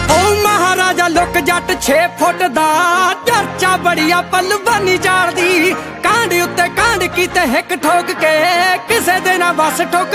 ओ महाराजा look जट 6 foot दा चर्चा बड़िया पलवानी जालदी कांड उत्ते कांड कीते हिक ठोक के किसे दे ना बस ठोक